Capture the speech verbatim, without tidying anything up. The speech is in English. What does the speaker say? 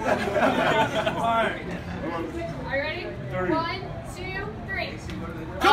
All right. Are you ready? Three. One, two, three.